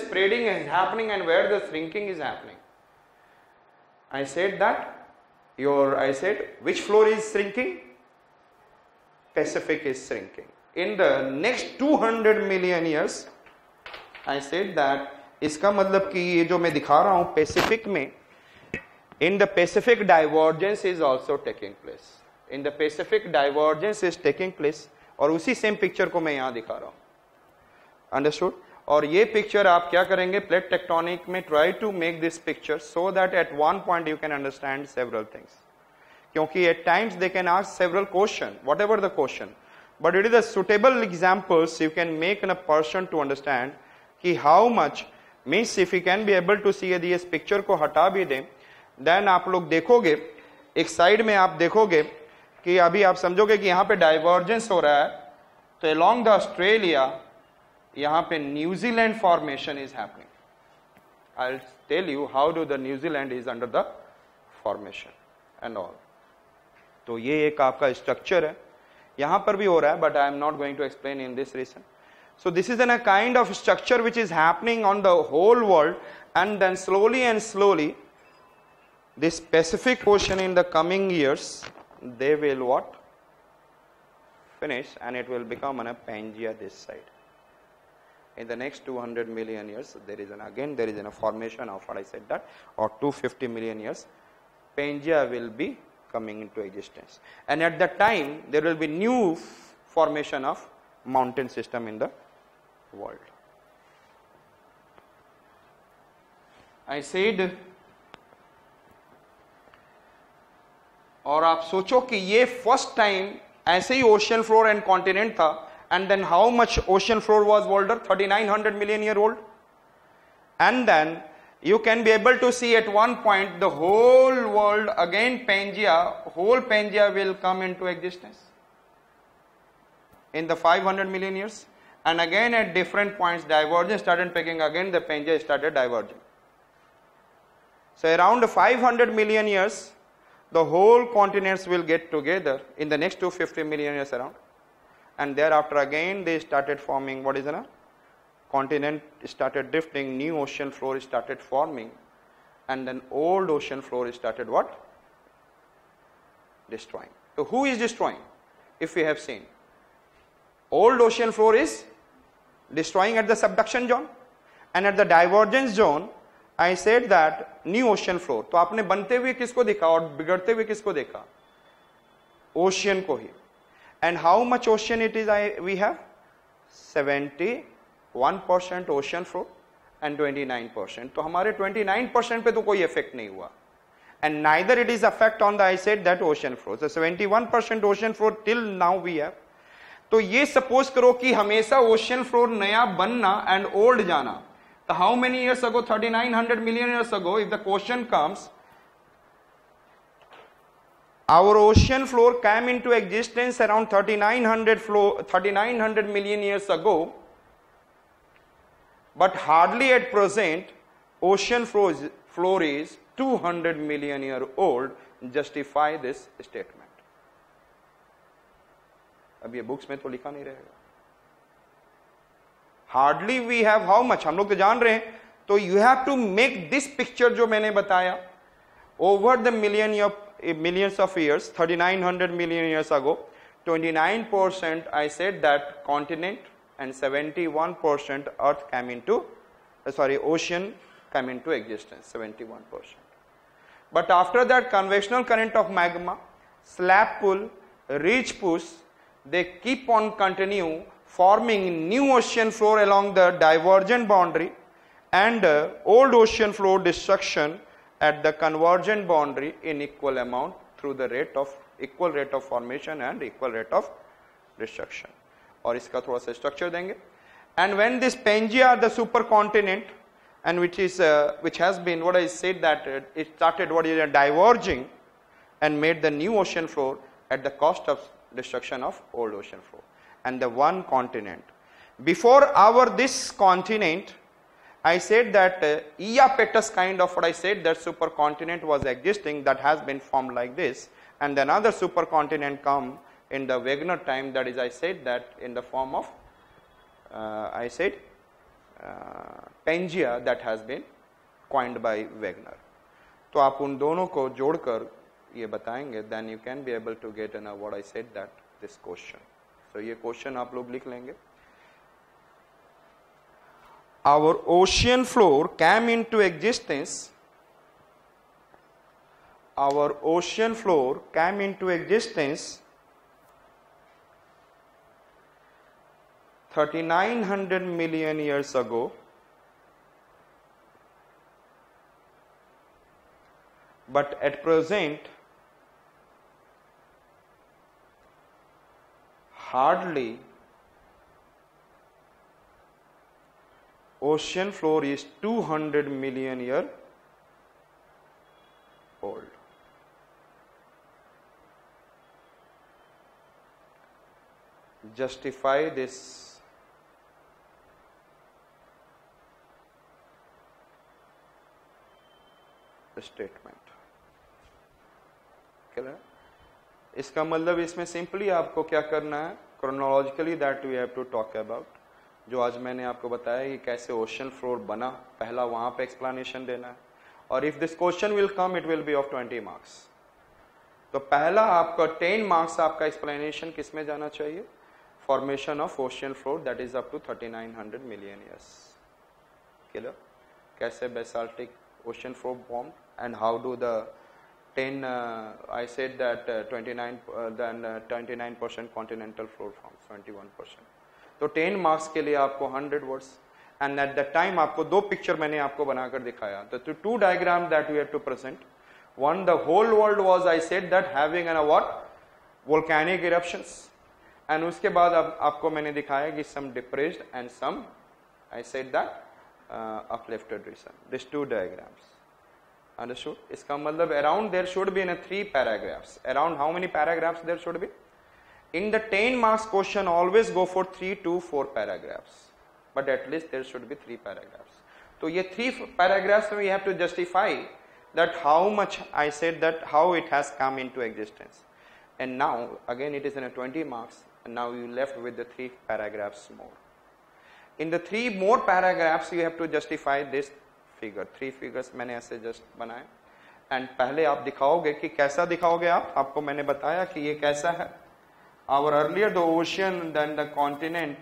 spreading is happening and where the shrinking is happening. I said that I said which floor is shrinking? Pacific is shrinking. In the next 200 million years, I said that इसका मतलब कि ये जो मैं दिखा रहा हूं Pacific में, in the Pacific divergence is also taking place. In the Pacific divergence is taking place और उसी सेम पिक्चर को मैं यहां दिखा रहा हूं. Understood? और ये पिक्चर आप क्या करेंगे प्लेट टेक्टोनिक में, try to make this picture so that at one point you can understand several things, क्योंकि at times they can ask several question, whatever the question, but it is a suitable examples you can make in a person to understand कि how much means if you can be able to see. यदि इस picture को हटा भी दें, then आप लोग देखोगे एक साइड में आप देखोगे कि अभी आप समझोगे कि यहाँ पे डाइवर्जेंस हो रहा है, तो अलोंग द ऑस्ट्रेलिया यहाँ पे New Zealand formation is happening. I will tell you how do the New Zealand is under the formation and all. तो ये एक आपका स्ट्रक्चर है, यहां पर भी हो रहा है, but I am not going to explain in this region. So this is a kind of structure which is happening on the whole world, and then slowly and slowly this Pacific Ocean in the coming years they will what? Finish, and it will become a Pangea this side. In the next 200 million years there is a formation of what I said that, or 250 million years Pangea will be coming into existence, and at that time there will be new formation of mountain system in the world. I said, और आप सोचो कि ये first time ऐसे ही ocean floor and continent था, and then how much ocean floor was older? 3900 million year old. And then you can be able to see at one point the whole world again whole Pangea will come into existence in the 500 million years, and again at different points divergence started picking, again the Pangea started diverging. So around 500 million years the whole continents will get together in the next 250 million years around, and thereafter again they started forming what is a continent started drifting, new ocean floor started forming, and then old ocean floor started what? Destroying. So who is destroying? If we have seen, old ocean floor is destroying at the subduction zone, and at the divergence zone I said that new ocean floor. तो आपने बनते हुए किसको देखा और बिगड़ते हुए किसको देखा? ओशियन को ही. And how much ocean it is we have? 71% ocean floor and 29%. तो हमारे 29% पे तो कोई effect नहीं हुआ. And neither it is effect on the I said that ocean floor. So 71% ocean floor till now we have. तो ये suppose करो कि हमेशा ocean floor नया बनना and old जाना. So how many years ago? 3900 million years ago, if the question comes, our ocean floor came into existence around 3900 million years ago, but hardly at present ocean floor is 200 million year old. Justify this statement. अब ये books में तो लिखा नहीं रहेगा. Hardly we have how much? हम लोग तो जान रहे हैं. तो you have to make this picture जो मैंने बताया over the millions of years, 3900 million years ago, 29% I said that continent and 71% earth came into, ocean came into existence, 71%. But after that convectional current of magma, slab pull, ridge push, they keep on continue forming new ocean floor along the divergent boundary, and old ocean floor destruction at the convergent boundary in equal amount through the equal rate of formation and equal rate of destruction. और इसका थोड़ा सा structure देंगे. And when this Pangea, the supercontinent, and which has been what I said that it started diverging and made the new ocean floor at the cost of destruction of old ocean floor. And the one continent. Before this continent, I said that Iapetus kind of what I said that supercontinent was existing, that has been formed like this, and then another supercontinent come in the Wegener time, that is I said that in the form of Pangaea that has been coined by Wegener. तो आप उन दोनों को जोड़कर ये बताएंगे, then you can be able to get what I said that this question. So ये question आप लोग लिख लेंगे. Our ocean floor came into existence. Our ocean floor came into existence 3900 million years ago. But at present, hardly ocean floor is 200 million year old. Justify this statement. इसका मतलब इसमें simply आपको क्या करना है, chronologically that we have to talk about. जो आज मैंने आपको बताया कि कैसे ओशन फ्लोर बना, पहला वहां पे एक्सप्लेनेशन देना है. और if this question will come, it will be of 20 marks. तो पहला आपका 10 मार्क्स आपका एक्सप्लेनेशन किस में जाना चाहिए, formation of ocean floor that is up to 3900 million years. Clear, कैसे basaltic ocean floor formed and how do the 10 I said that 29% continental floor forms, 21%. तो 10 मार्क्स के लिए आपको 100 words. And at that time आपको दो picture मैंने आपको बनाकर दिखाया. तो two diagram that we have to present. One, the whole world was I said that having an what volcanic eruptions. And उसके बाद आपको मैंने दिखाया कि some depressed and some I said that uplifted region. These two diagrams. Understood? इसका मतलब around there should be in 3 paragraphs. Around how many paragraphs there should be? In the 10 marks question, always go for 3 to 4 paragraphs. But at least there should be 3 paragraphs. So ये 3 paragraphs we have to justify that how much I said that how it has come into existence. And now again it is in 20 marks. And now you left with the 3 paragraphs more. In the 3 more paragraphs you have to justify this figure. 3 figures मैंने ऐसे just बनाए. And पहले आप दिखाओगे कि कैसा दिखाओगे आप. आपको मैंने बताया कि ये कैसा है. Our earlier the ocean then the continent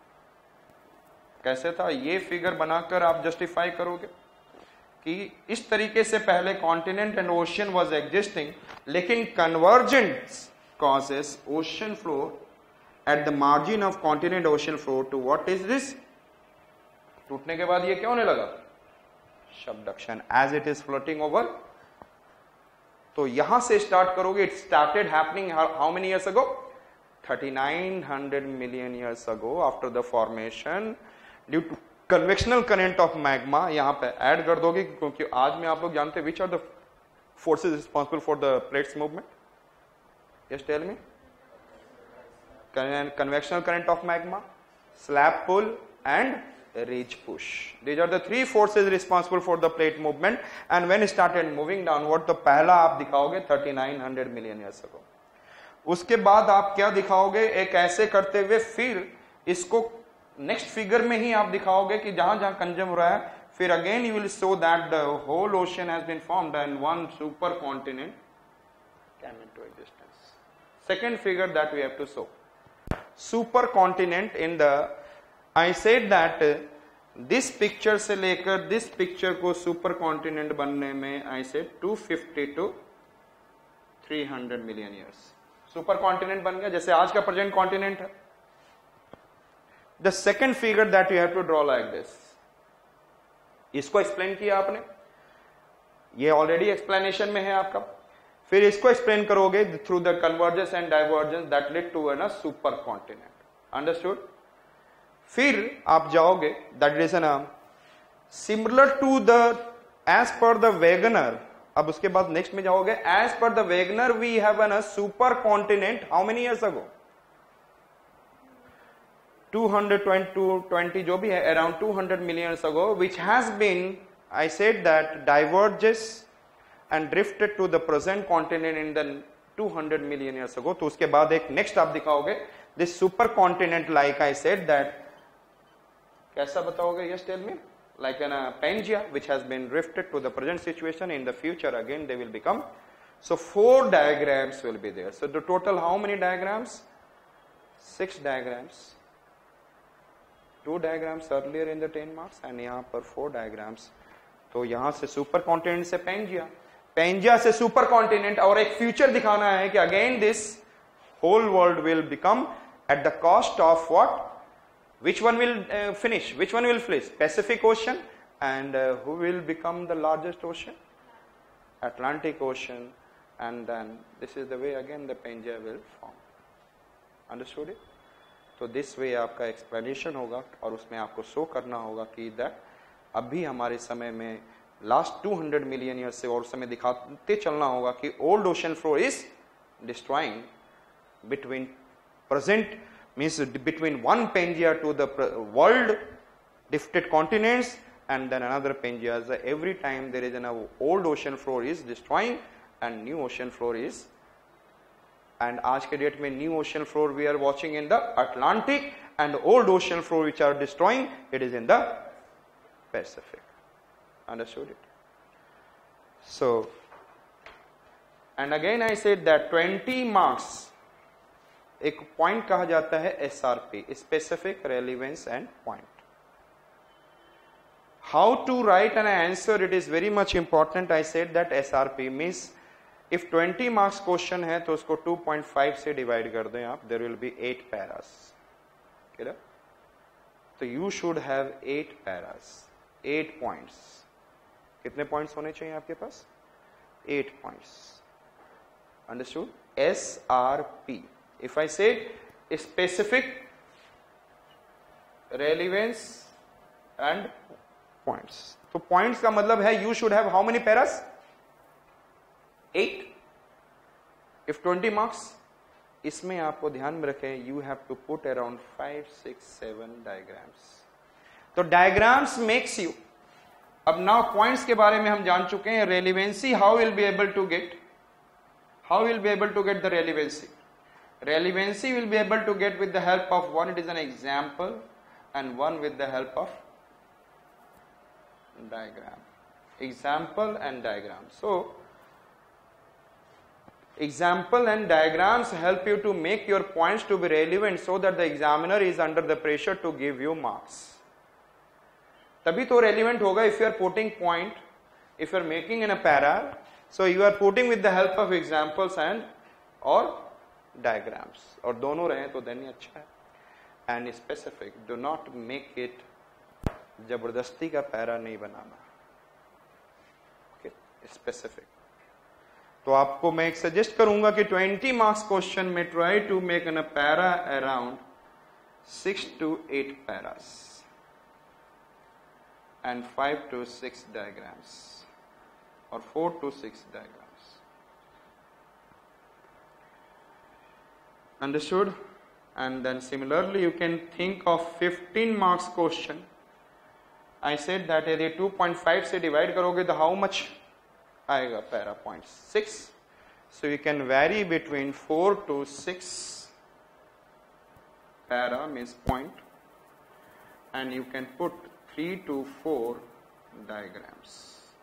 कैसे था, ये फिगर बनाकर आप जस्टिफाई करोगे कि इस तरीके से पहले continent and ocean was existing, लेकिन convergence causes ocean floor at the margin of continent ocean floor to what is this? टूटने के बाद ये क्या होने लगा, subduction as it is floating over. तो यहां से स्टार्ट करोगे. It started happening how many years ago? 3900 million years ago after the formation due to convectional current of magma. यहां पे ऐड कर दोगे क्योंकि आज में आप लोग जानते हैं which are the forces responsible for the plates movement? Yes, tell me. Convectional current of magma, slab pull and ridge push. These are the 3 forces responsible for the plate movement. And when it started moving downward, तो पहला आप दिखाओगे 3900 million years ago. उसके बाद आप क्या दिखाओगे, एक ऐसे करते हुए फिर इसको नेक्स्ट फिगर में ही आप दिखाओगे कि जहां जहां कंजम हो रहा है, फिर again you will show that the whole ocean has been formed and one super continent came into existence. Second figure that we have to show. Supercontinent in the, I said that this picture से लेकर this picture को supercontinent बनने में I said 250 to 300 million years. Supercontinent बन गया जैसे आज का present continent है. The second figure that you have to draw like this. इसको explain किया आपने, ये already explanation में है आपका. फिर इसको एक्सप्लेन करोगे through the convergence and divergence that lead to an super continent. Understood. फिर आप जाओगे that is an similar to the as per the Wegener. अब उसके बाद नेक्स्ट में जाओगे as per the Wegener we have an super continent how many years ago, 220 जो भी है around 200 million years ago, which has been I said that diverges and drifted to the present continent in the 200 million years ago. तो उसके बाद एक next आप दिखाओगे this supercontinent, like I said that कैसा बताओगे? Yes, tell me. Like an Pangea which has been drifted to the present situation, in the future again they will become. So 4 diagrams will be there. So the total how many diagrams? 6 diagrams. 2 diagrams earlier in the 10 marks and यहाँ पर 4 diagrams. तो यहाँ से super continent से Pangaea, Pangaea से super continent, और एक future दिखाना है कि again this whole world will become at the cost of what? Which one will finish? Which one will finish? Pacific Ocean, and who will become the largest ocean? Atlantic Ocean, and then this is the way again the Pangea will form. Understood it? तो this way आपका explanation होगा और उसमें आपको show करना होगा कि that अभी हमारे समय में last 200 million years से और समय दिखाते चलना होगा कि old ocean floor is destroying between present, means between one Pangea to the world drifted continents, and then another Pangea. Every time there is an old ocean floor is destroying and new ocean floor is, and आज के date में new ocean floor we are watching in the Atlantic, and old ocean floor which are destroying, it is in the Pacific. Understood it? So, and again I said that 20 marks एक point कहा जाता है SRP, specific relevance and point. How to write an answer, it is very much important. I said that SRP means if 20 marks question है तो उसको 2.5 से divide कर दें आप, there will be 8 paras. Clear? तो you should have 8 paras, 8 points. कितने points होने चाहिए आपके पास? 8 points. Understood? SRP. If I say specific relevance and points, तो points का मतलब है you should have how many paras? 8. If 20 marks, इसमें आपको ध्यान में रखें you have to put around 5, 6, 7 diagrams. तो diagrams makes you. अब now points के बारे में हम जान चुके हैं. Relevancy, how will be able to get? How will be able to get the relevancy? Relevancy will be able to get with the help of one, it is an example, and one with the help of diagram. Example and diagram. So, example and diagrams help you to make your points to be relevant so that the examiner is under the pressure to give you marks. तभी तो relevant होगा if you are putting point, if you are making in a para, so you are putting with the help of examples and or diagrams, और दोनों रहे तो then ही अच्छा है. And specific, do not make it, जबरदस्ती का para नहीं बनाना. Okay, specific. तो आपको मैं एक सजेस्ट करूंगा कि 20 मार्क्स क्वेश्चन में try to make an a para around 6 to 8 paras एंड 5 to 6 डायग्राम्स और 4 to 6 diagrams. Understood? And then similarly you can think of 15 marks question. I said that यदि 2.5 से divide करोगे तो how much आएगा para points? 6. So you can vary between 4 to 6 para means point, and you can put 3 to 4 diagrams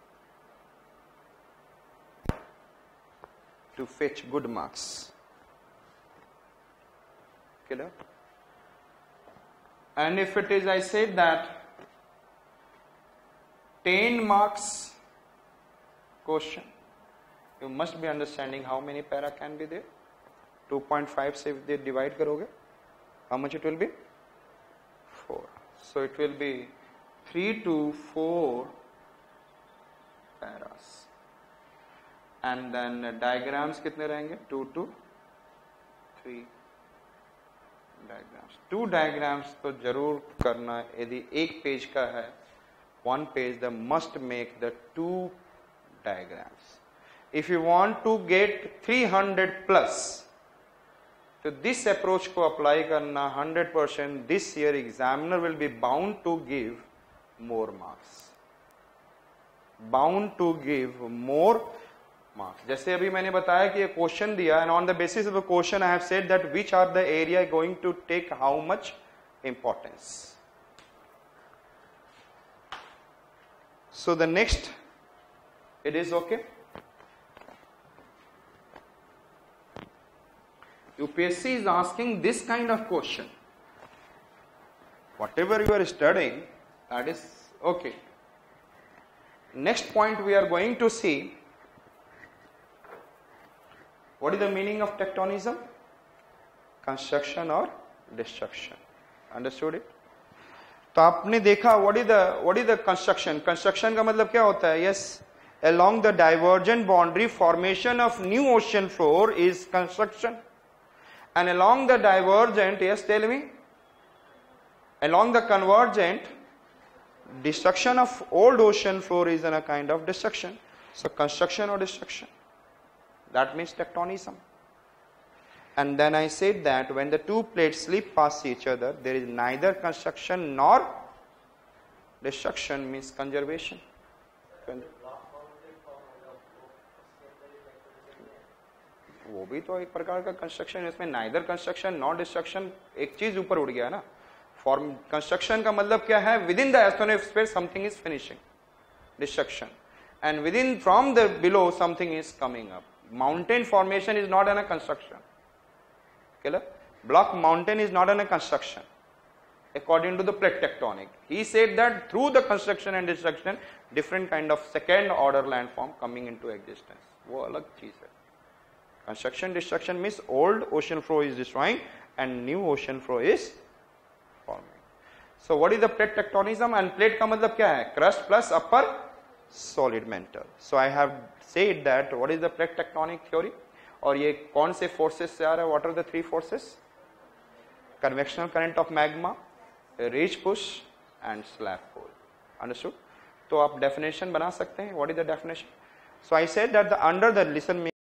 to fetch good marks. Clear? And if it is, I said that 10 marks question, you must be understanding how many para can be there. 2.5 से divide करोगे, how much it will be? 4. So it will be 3 to 4 paras. And then diagrams कितने रहेंगे? 2 to 3 diagrams. 2 diagrams तो जरूर करना. यदि एक page का है, 1 page, the must make the 2 diagrams. If you want to get 300 plus, तो this approach को अप्लाई करना 100%. This year examiner will be bound to give more marks. Bound to give more marks. जैसे अभी मैंने बताया कि ये क्वेश्चन दिया, and on the basis of the question I have said that which are the area going to take how much importance. So the next, it is okay. UPSC is asking this kind of question. Whatever you are studying, that is okay. Next point we are going to see, what is the meaning of tectonism? Construction or destruction. Understood it? तो आपने देखा what is the construction? Construction का मतलब क्या होता है? Yes, along the divergent boundary formation of new ocean floor is construction, and along the divergent, yes, tell me, along the convergent, destruction of old ocean floor is a kind of destruction. So construction or destruction, that means tectonism. And then I said that when the two plates slip past each other, there is neither construction nor destruction, means conservation. वो भी तो एक प्रकार का construction है, इसमें neither construction not destruction, एक चीज ऊपर उड़ गया ना. फॉर्म कंस्ट्रक्शन का मतलब क्या है? Within the aesthetic space something is finishing, destruction, and within from the below something is coming up. Mountain formation is not an a construction. Block mountain is not in a construction according to the plate tectonic. He said that through the construction and destruction, different kind of second order landform coming into existence. वो अलग चीज है. Construction destruction means old ocean floor is destroying and new ocean floor is forming. So what is the plate tectonism? And plate का मतलब क्या है? Crust plus upper solid mantle. So I have said that what is the plate tectonic theory? और ये कौन से forces से आ रहा है? What are the three forces? Convectional current of magma, ridge push and slab pull. Understood? तो आप डेफिनेशन बना सकते हैं. What is the definition? So I said that the under the listen